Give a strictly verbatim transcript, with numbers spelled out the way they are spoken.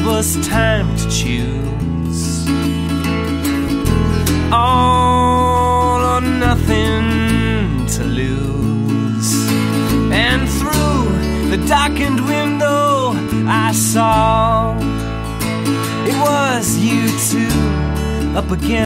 was time to choose. All or nothing to lose. And through the darkened window I saw it was you two up against